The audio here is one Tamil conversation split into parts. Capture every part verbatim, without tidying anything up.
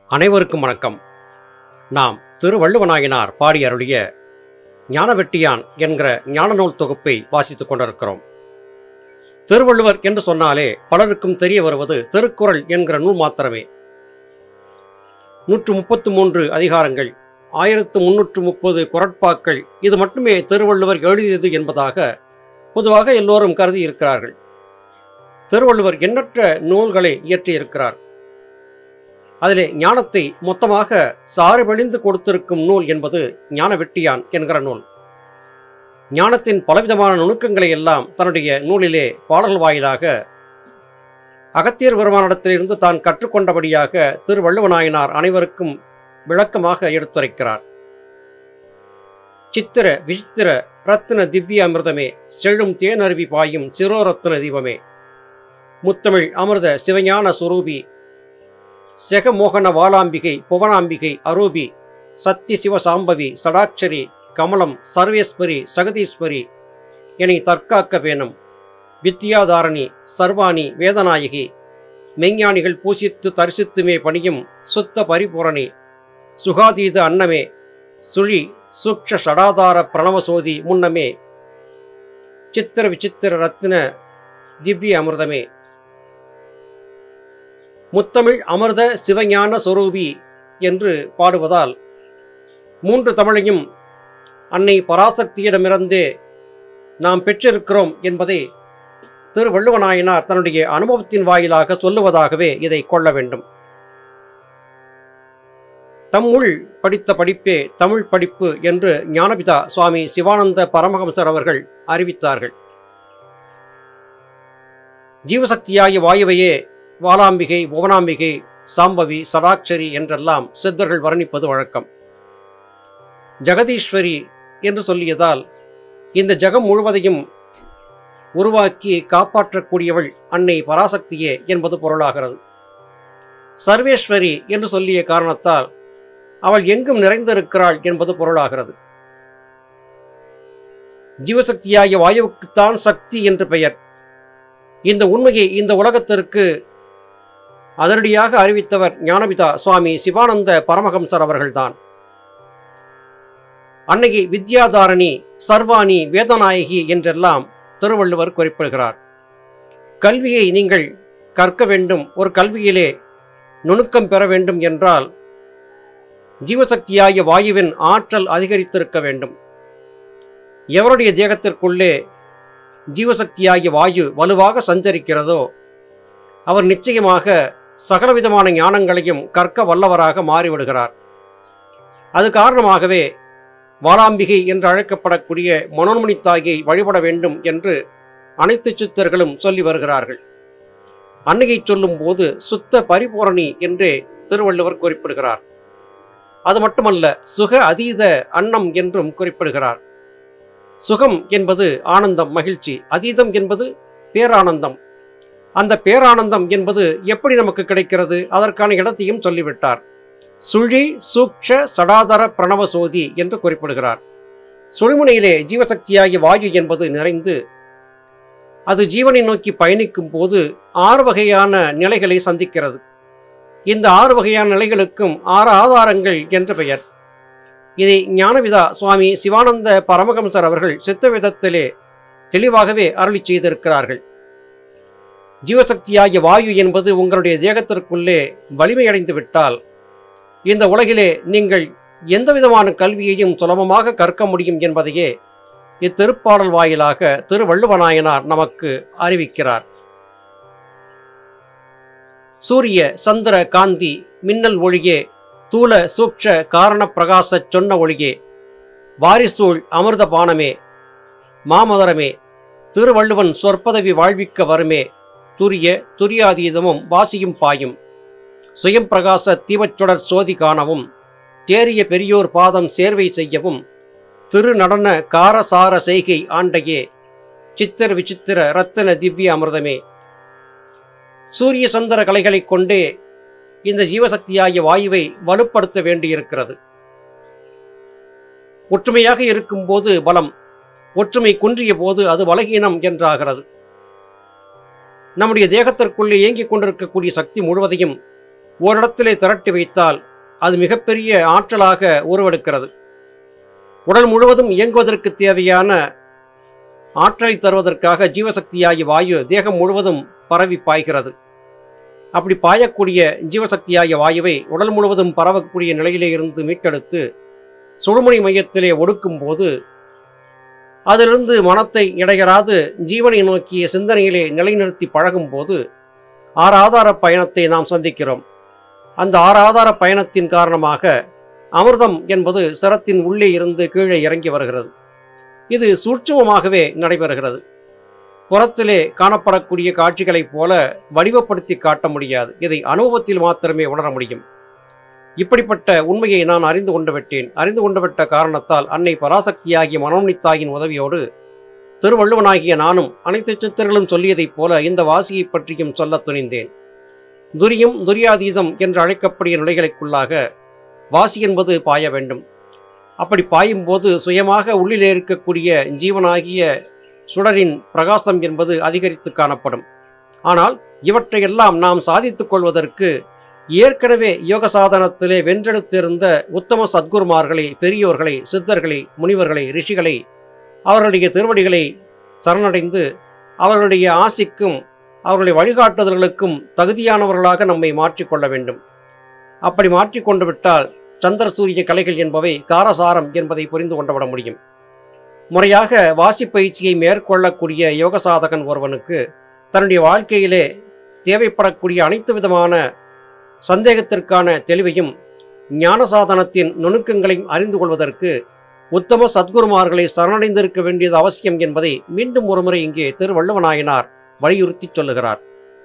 அனைவருக்கும் வணக்கம். நாம் திருவள்ளுவனாயினார் பாடி அருளிய ஞானவெட்டியான் என்கிற ஞான நூல் தொகுப்பை வாசித்துக் கொண்டிருக்கிறோம். திருவள்ளுவர் என்று சொன்னாலே பலருக்கும் தெரிய வருவது திருக்குறள் என்கிற நூல் மாத்திரமே. நூற்று முப்பத்து மூன்று அதிகாரங்கள், ஆயிரத்து முன்னூற்று முப்பது குறட்பாக்கள், இது மட்டுமே திருவள்ளுவர் எழுதியது என்பதாக பொதுவாக எல்லோரும் கருதி இருக்கிறார்கள். திருவள்ளுவர் எண்ணற்ற நூல்களை இயற்றியிருக்கிறார். அதிலே ஞானத்தை மொத்தமாக சாறுபழிந்து கொடுத்திருக்கும் நூல் என்பது ஞானவெட்டியான் என்கிற நூல். ஞானத்தின் பலவிதமான நுணுக்கங்களை எல்லாம் தன்னுடைய நூலிலே பாடல் வாயிலாக அகத்தியர் பெருமானிடத்திலிருந்து தான் கற்றுக்கொண்டபடியாக திருவள்ளுவனாயினார் அனைவருக்கும் விளக்கமாக எடுத்துரைக்கிறார். சித்திர விசித்திர ரத்தின திவ்ய அமிர்தமே, செழும் தேனருவி பாயும் சிரோரத்தின தீபமே, முத்தமிழ் அமிர்த சிவஞான சுரூபி, செகமோகன வாளாம்பிகை புவனாம்பிகை அரூபி, சத்தி சிவசாம்பவி சடாட்சரி கமலம் சர்வேஸ்வரி சகதீஸ்வரி என தற்காக்க வேணும், வித்யாதாரணி சர்வாணி வேதநாயகி, மெஞ்ஞானிகள் பூசித்து தரிசித்துமே பணியும் சுத்த பரிபூரணி, சுகாதீத அன்னமே, சுழி சூக்ஷ ஷடாதார பிரணவசோதி முன்னமே, சித்திர விசித்திர ரத்தின திவ்ய அமிர்தமே, முத்தமிழ் அமிர்த சிவஞான சொரூபி என்று பாடுவதால் மூன்று தமிழையும் அன்னை பராசக்தியிடமிருந்தே நாம் பெற்றிருக்கிறோம் என்பதை திருவள்ளுவனாயினார் தன்னுடைய அனுபவத்தின் வாயிலாக சொல்லுவதாகவே இதை கொள்ள வேண்டும். தம்முள் படித்த படிப்பே தமிழ் படிப்பு என்று ஞானபிதா சுவாமி சிவானந்த பரமஹம்சர் அவர்கள் அறிவித்தார்கள். ஜீவசக்தியாகிய வாயுவையே வாளாம்பிகை புவனாம்பிகை சாம்பவி சடாட்சரி என்றெல்லாம் சித்தர்கள் வர்ணிப்பது வழக்கம். ஜெகதீஸ்வரி என்று சொல்லியதால் இந்த ஜெகம் முழுவதையும் உருவாக்கி காப்பாற்றக்கூடியவள் அன்னை பராசக்தியே என்பது பொருளாகிறது. சர்வேஸ்வரி என்று சொல்லிய காரணத்தால் அவள் எங்கும் நிறைந்திருக்கிறாள் என்பது பொருளாகிறது. ஜீவசக்தியாகிய வாயுவுக்குத்தான் சக்தி என்று பெயர். இந்த உண்மையை இந்த உலகத்திற்கு அதரடியாக அறிவித்தவர் ஞானபிதா சுவாமி சிவானந்த பரமஹம்சர் அவர்கள்தான். அன்னையை வித்யாதாரணி சர்வாணி வேதநாயகி என்றெல்லாம் திருவள்ளுவர் குறிப்பிடுகிறார். கல்வியை நீங்கள் கற்க வேண்டும், ஒரு கல்வியிலே நுணுக்கம் பெற வேண்டும் என்றால் ஜீவசக்தியாகிய வாயுவின் ஆற்றல் அதிகரித்திருக்க வேண்டும். எவருடைய தேகத்திற்குள்ளே ஜீவசக்தியாகிய வாயு வலுவாக சஞ்சரிக்கிறதோ அவர் நிச்சயமாக சகலவிதமான ஞானங்களையும் கற்க வல்லவராக மாறிவிடுகிறார். அது காரணமாகவே வாளாம்பிகை என்று அழைக்கப்படக்கூடிய மனோன்மணி தாயை வழிபட வேண்டும் என்று அனைத்து சித்தர்களும் சொல்லி வருகிறார்கள். அன்னையை சொல்லும் போது சுத்த பரிபூரணி என்றே திருவள்ளுவர் குறிப்பிடுகிறார். அது மட்டுமல்ல, சுக அதீத அன்னம் என்றும் குறிப்பிடுகிறார். சுகம் என்பது ஆனந்தம், மகிழ்ச்சி. அதீதம் என்பது பேரானந்தம். அந்த பேரானந்தம் என்பது எப்படி நமக்கு கிடைக்கிறது? அதற்கான இடத்தையும் சொல்லிவிட்டார். சுழி சூக்ஷ சடாதர பிரணவசோதி என்று குறிப்பிடுகிறார். சுழிமுனையிலே ஜீவசக்தியாகிய வாயு என்பது நிறைந்து அது ஜீவனை நோக்கி பயணிக்கும் போது ஆறு வகையான நிலைகளை சந்திக்கிறது. இந்த ஆறு வகையான நிலைகளுக்கும் ஆறு ஆதாரங்கள் என்ற பெயர். இதை ஞானபிதா சுவாமி சிவானந்த பரமஹம்சர் அவர்கள் சித்தவேதத்திலே தெளிவாகவே அருளி செய்திருக்கிறார்கள். ஜீவசக்தியாகிய வாயு என்பது உங்களுடைய தேகத்திற்குள்ளே வலிமையடைந்து விட்டால் இந்த உலகிலே நீங்கள் எந்த விதமான கல்வியையும் சுலபமாக கற்க முடியும் என்பதையே இத்திருப்பாடல் வாயிலாக திருவள்ளுவனாயினார் நமக்கு அறிவிக்கிறார். சூரிய சந்திர காந்தி மின்னல் ஒளியே, தூல சூக்ஷ காரண பிரகாச சொன்ன ஒளியே, வாரிசூழ் அமிர்த பானமே, மாமதரமே, திருவள்ளுவன் சொற்பதவி வாழ்விக்க வருமே, துரிய துரியாதீதமும் வாசியும் பாயும், சுயம் பிரகாச தீவச்சுடர் சோதி காணவும், தேறிய பெரியோர் பாதம் சேர்வை செய்யவும், திரு நடன காரசார செய்கை ஆண்டையே, சித்திர விசித்திர ரத்தின திவ்ய அமிர்தமே. சூரிய சந்திர கலைகளை கொண்டே இந்த ஜீவசக்தியாகிய வாயுவை வலுப்படுத்த வேண்டியிருக்கிறது. ஒற்றுமையாக இருக்கும் போது பலம், ஒற்றுமை குன்றிய போது அது பலகீனம் என்றாகிறது. நம்முடைய தேகத்திற்குள்ளே இயங்கிக் கொண்டிருக்கக்கூடிய சக்தி முழுவதையும் ஓரிடத்திலே திரட்டி வைத்தால் அது மிகப்பெரிய ஆற்றலாக உருவெடுக்கிறது. உடல் முழுவதும் இயங்குவதற்கு தேவையான ஆற்றலை தருவதற்காக ஜீவசக்தியாகிய வாயு தேகம் முழுவதும் பரவி பாய்கிறது. அப்படி பாயக்கூடிய ஜீவசக்தியாகிய வாயுவை உடல் முழுவதும் பரவக்கூடிய நிலையிலே இருந்து மீட்டெடுத்து சுழுமுனை மையத்திலே ஒடுக்கும் போது அதிலிருந்து மனத்தை இடையராது ஜீவனை நோக்கிய சிந்தனையிலே நிலைநிறுத்தி பழகும் போது ஆறாதார பயணத்தை நாம் சந்திக்கிறோம். அந்த ஆறாதார பயணத்தின் காரணமாக அமிர்தம் என்பது சரத்தின் உள்ளே இருந்து கீழே இறங்கி வருகிறது. இது சூட்சுமமாகவே நடைபெறுகிறது. புறத்திலே காணப்படக்கூடிய காட்சிகளைப் போல வடிவப்படுத்தி காட்ட முடியாது. இதை அனுபவத்தில் மாத்திரமே உணர முடியும். இப்படிப்பட்ட உண்மையை நான் அறிந்து கொண்டு விட்டேன். அறிந்து கொண்டு விட்ட காரணத்தால் அன்னை பராசக்தியாகிய மனோன்னித்தாயின் உதவியோடு திருவள்ளுவனாகிய நானும் அனைத்து சித்தர்களும் சொல்லியதைப் போல இந்த வாசியை பற்றியும் சொல்ல துணிந்தேன். துரியம் துரியாதீதம் என்று அழைக்கப்படிய நிலைகளுக்குள்ளாக வாசி என்பது பாய வேண்டும். அப்படி பாயும் போது சுயமாக உள்ளிலே இருக்கக்கூடிய ஜீவனாகிய சுடரின் பிரகாசம் என்பது அதிகரித்து காணப்படும். ஆனால் இவற்றையெல்லாம் நாம் சாதித்துக் கொள்வதற்கு ஏற்கனவே யோக சாதனத்திலே வென்றெடுத்திருந்த உத்தம சத்குருமார்களை, பெரியோர்களை, சித்தர்களை, முனிவர்களை, ரிஷிகளை, அவர்களுடைய திருவடிகளை சரணடைந்து அவர்களுடைய ஆசிக்கும் அவர்களுடைய வழிகாட்டுதல்களுக்கும் தகுதியானவர்களாக நம்மை மாற்றிக்கொள்ள வேண்டும். அப்படி மாற்றிக்கொண்டு விட்டால் சந்திர சூரிய கலைகள் என்பவை காரசாரம் என்பதை புரிந்து கொண்டுவிட முடியும். முறையாக வாசி பயிற்சியை மேற்கொள்ளக்கூடிய யோக சாதகன் ஒருவனுக்கு தன்னுடைய வாழ்க்கையிலே தேவைப்படக்கூடிய அனைத்து விதமான சந்தேகத்திற்கான தெளிவையும் ஞான சாதனத்தின் நுணுக்கங்களையும் அறிந்து கொள்வதற்கு உத்தம சத்குருமார்களை சரணடைந்திருக்க வேண்டியது அவசியம் என்பதை மீண்டும் ஒருமுறை இங்கே திருவள்ளுவனாயினார் வலியுறுத்தி சொல்லுகிறார்.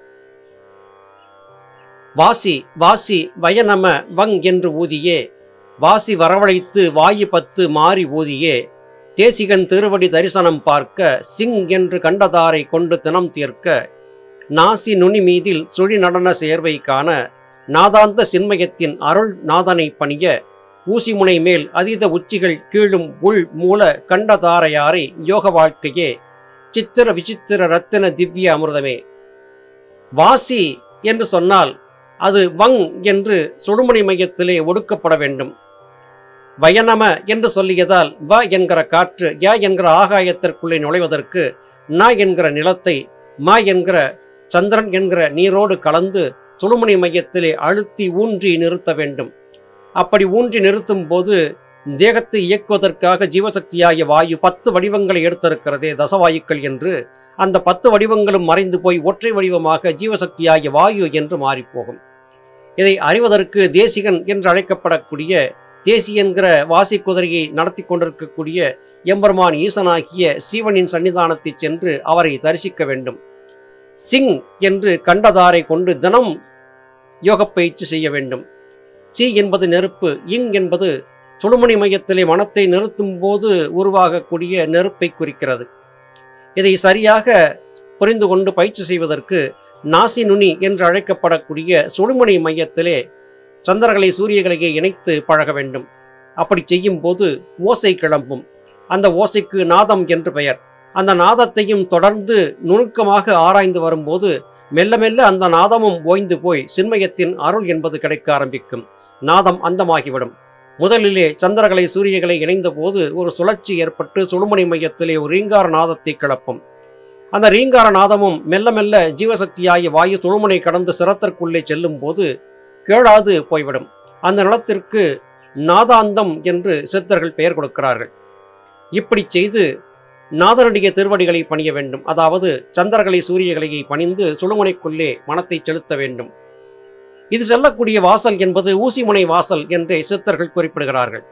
வாசி வாசி வயநம வங் என்று ஊதியே, வாசி வரவழைத்து வாயு பத்து மாறி ஊதியே, தேசிகன் திருவடி தரிசனம் பார்க்க, சிங் என்று கண்டதாரை கொண்டு தினம் தீர்க்க, நாசி நுனி மீதில் சுழி நடன சேர்வை காண, நாதாந்த சின்மயத்தின் அருள் நாதனை பணிய, ஊசிமுனை மேல் அதீத உச்சிகள் கீழும் உள் மூல கண்டதாரையாரை யோக வாழ்க்கையே, சித்திர விசித்திர ரத்தின திவ்ய அமிர்தமே. வாசி என்று சொன்னால் அது வங் என்று சுழுமுனை மையத்திலே ஒடுக்கப்பட வேண்டும். வயநம என்று சொல்லியதால் வ என்கிற காற்று ய என்கிற ஆகாயத்திற்குள்ளே நுழைவதற்கு ந என்கிற நிலத்தை ம என்கிற சந்திரன் என்கிற நீரோடு கலந்து சுழுமுனை மையத்திலே அழுத்தி ஊன்றி நிறுத்த வேண்டும். அப்படி ஊன்றி நிறுத்தும் போது தேகத்தை இயக்குவதற்காக ஜீவசக்தியாகிய வாயு பத்து வடிவங்களை எடுத்திருக்கிறதே தசவாயுக்கள் என்று, அந்த பத்து வடிவங்களும் மறைந்து போய் ஒற்றை வடிவமாக ஜீவசக்தியாகிய வாயு என்று மாறிப்போகும். இதை அறிவதற்கு தேசிகன் என்று அழைக்கப்படக்கூடிய தேசி என்கிற வாசி குதிரையை நடத்தி கொண்டிருக்கக்கூடிய எம்பெருமான் ஈசனாகிய சீவனின் சன்னிதானத்தை சென்று அவரை தரிசிக்க வேண்டும். சிங் என்று கண்டதாரை கொண்டு தினம் யோக பயிற்சி செய்ய வேண்டும். சி என்பது நெருப்பு, இங் என்பது சுழுமுனை மையத்திலே மனத்தை நிறுத்தும் போது உருவாகக்கூடிய நெருப்பை குறிக்கிறது. இதை சரியாக புரிந்து கொண்டு பயிற்சி செய்வதற்கு நாசி நுனி என்று அழைக்கப்படக்கூடிய சுழுமுனை மையத்திலே சந்திரகளை சூரியகளையை இணைத்து பழக வேண்டும். அப்படி செய்யும் போது ஓசை கிளம்பும். அந்த ஓசைக்கு நாதம் என்று பெயர். அந்த நாதத்தையும் தொடர்ந்து நுணுக்கமாக ஆராய்ந்து வரும்போது மெல்ல மெல்ல அந்த நாதமும் ஓய்ந்து போய் சின்மயத்தின் அருள் என்பது கிடைக்க ஆரம்பிக்கும். நாதம் அந்தமாகிவிடும். முதலிலே சந்திரகளை சூரியகளை இணைந்த போது ஒரு சுழற்சி ஏற்பட்டு சுழுமுனை மையத்திலே ஒரு ரீங்கார நாதத்தை கிளப்பும். அந்த ரீங்கார நாதமும் மெல்ல மெல்ல ஜீவசக்தியாகிய வாயு சுழுமுனை கடந்து சிரத்திற்குள்ளே செல்லும் போது கேளாது போய்விடும். அந்த நிலத்திற்கு நாதாந்தம் என்று சித்தர்கள் பெயர் கொடுக்கிறார்கள். இப்படி செய்து நாதனுடைய திருவடிகளை பணிய வேண்டும். அதாவது சந்திரகளை சூரியகளையை பணிந்து சுழுமுனைக்குள்ளே மனத்தை செலுத்த வேண்டும். இது செல்லக்கூடிய வாசல் என்பது ஊசிமுனை வாசல் என்றே சித்தர்கள் குறிப்பிடுகிறார்கள்.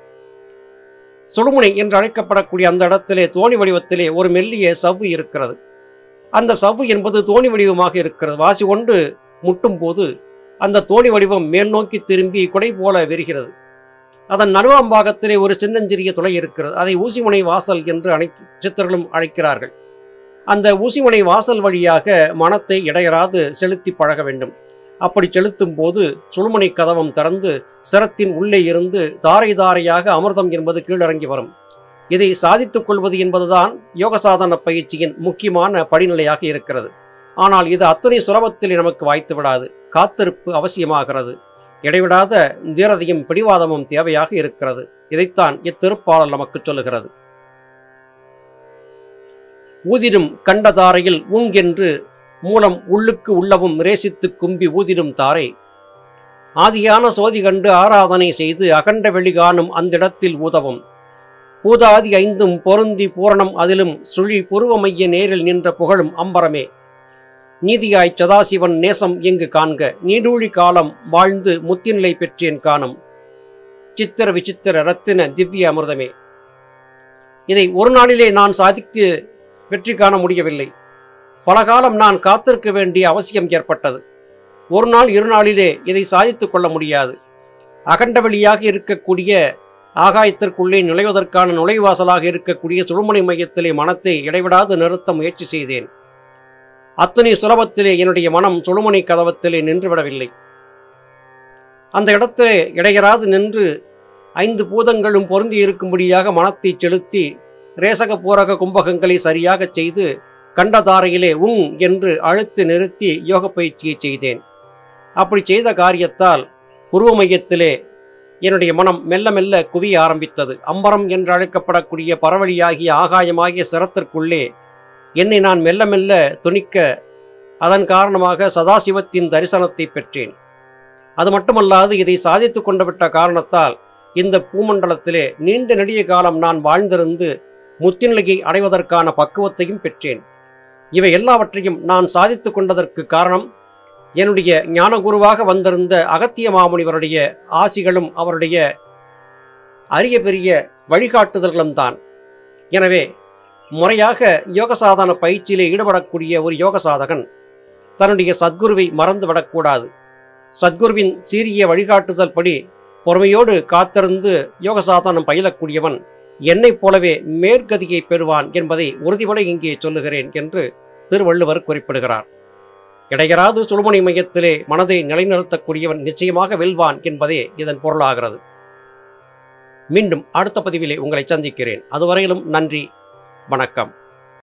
சுழுமுனை என்று அழைக்கப்படக்கூடிய அந்த இடத்திலே தோணி வடிவத்திலே ஒரு மெல்லிய சவ்வு இருக்கிறது. அந்த சவ்வு என்பது தோணி வடிவமாக இருக்கிறது. வாசி ஒன்று முட்டும் போது அந்த தோணி வடிவம் மேல் நோக்கி திரும்பி குடை போல விரிகிறது. அதன் நடுவாம்பாகத்திலே ஒரு சின்னஞ்சிறிய துளை இருக்கிறது. அதை ஊசிமுனை வாசல் என்று அனை சித்தர்களும் அழைக்கிறார்கள். அந்த ஊசிமுனை வாசல் வழியாக மனத்தை இடையராது செலுத்தி பழக வேண்டும். அப்படி செலுத்தும் போது சுழுமுனை கதவம் திறந்து சிரத்தின் உள்ளே இருந்து தாரை தாரையாக அமிர்தம் என்பது கீழிறங்கி வரும். இதை சாதித்துக் கொள்வது என்பதுதான் யோக சாதன பயிற்சியின் முக்கியமான படிநிலையாக இருக்கிறது. ஆனால் இது அத்தனை சுலபத்தில் நமக்கு வாய்த்து விடாது. காத்திருப்பு அவசியமாகிறது. இடைவிடாத தீரதையும் பிடிவாதமும் தேவையாக இருக்கிறது. இதைத்தான் இத்திருப்பாடல் நமக்கு சொல்லுகிறது. ஊதிடும் கண்டதாரையில் ஊங்கென்று மூலம் உள்ளுக்கு உள்ளவும் ரேசித்து கும்பி ஊதிடும் தாரை ஆதியான சோதி கண்டு ஆராதனை செய்து அகண்ட வெளிகாணும் அந்திடத்தில் ஊதவும் பூதாதி ஐந்தும் பொருந்தி பூரணம் அதிலும் சுழி புருவமைய நேரில் நின்ற புகழும் அம்பரமே நீதியாய் சதாசிவன் நேசம் எங்கு காண்க நீடூழி காலம் வாழ்ந்து முத்திநிலை பெற்றேன் காணும் சித்திர விசித்திர ரத்தின திவ்ய அமிர்தமே. இதை ஒரு நாளிலே நான் சாதிக்கு வெற்றி காண முடியவில்லை. பல காலம் நான் காத்திருக்க வேண்டிய அவசியம் ஏற்பட்டது. ஒரு நாள் இரு நாளிலே இதை சாதித்துக் கொள்ள முடியாது. அகண்ட வெளியாக இருக்கக்கூடிய ஆகாயத்திற்குள்ளே நுழைவதற்கான நுழைவாசலாக இருக்கக்கூடிய சுழுமணி மையத்திலே மனத்தை இடைவிடாது நிறுத்த முயற்சி செய்தேன். அத்தனை சுலபத்திலே என்னுடைய மனம் சுழுமணி கதவத்திலே நின்றுவிடவில்லை. அந்த இடத்திலே இடையராது நின்று ஐந்து பூதங்களும் பொருந்தி இருக்கும்படியாக மனத்தை செலுத்தி ரேசக பூரக கும்பகங்களை சரியாக செய்து கண்டதாரையிலே உங் என்று அழுத்து நிறுத்தி யோக பயிற்சியை செய்தேன். அப்படி செய்த காரியத்தால் புருவ மையத்திலே என்னுடைய மனம் மெல்ல மெல்ல குவிய ஆரம்பித்தது. அம்பரம் என்று அழைக்கப்படக்கூடிய பரவழியாகிய ஆகாயமாகிய சிரத்திற்குள்ளே என்னை நான் மெல்ல மெல்ல துணிக்க அதன் காரணமாக சதாசிவத்தின் தரிசனத்தை பெற்றேன். அது மட்டுமல்லாது இதை சாதித்து கொண்டு விட்ட காரணத்தால் இந்த பூமண்டலத்திலே நீண்ட நெடிய காலம் நான் வாழ்ந்திருந்து முத்திநிலையை அடைவதற்கான பக்குவத்தையும் பெற்றேன். இவை எல்லாவற்றையும் நான் சாதித்து கொண்டதற்கு காரணம் என்னுடைய ஞானகுருவாக வந்திருந்த அகத்திய மாமுனிவருடைய ஆசிகளும் அவருடைய அரிய பெரிய வழிகாட்டுதல்களும் தான். எனவே முறையாக யோக சாதன பயிற்சியிலே ஈடுபடக்கூடிய ஒரு யோக சாதகன் தன்னுடைய சத்குருவை மறந்துவிடக்கூடாது. சத்குருவின் சீரிய வழிகாட்டுதல் படி பொறுமையோடு காத்திருந்து யோக சாதனம் பயிலக்கூடியவன் என்னைப் போலவே மேற்கதியை பெறுவான் என்பதை உறுதிபட இங்கே சொல்லுகிறேன் என்று திருவள்ளுவர் குறிப்பிடுகிறார். இடையராது சுழுமணி மையத்திலே மனதை நிலைநிறுத்தக்கூடியவன் நிச்சயமாக வெல்வான் என்பதே இதன் பொருளாகிறது. மீண்டும் அடுத்த பதிவிலே உங்களை சந்திக்கிறேன். அதுவரையிலும் நன்றி, வணக்கம்.